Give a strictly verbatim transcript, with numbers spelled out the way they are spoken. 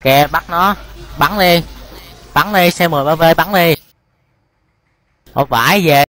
Kìa bắt nó, bắn đi, bắn đi, c mười ba v bắn đi. Ủa vãi về.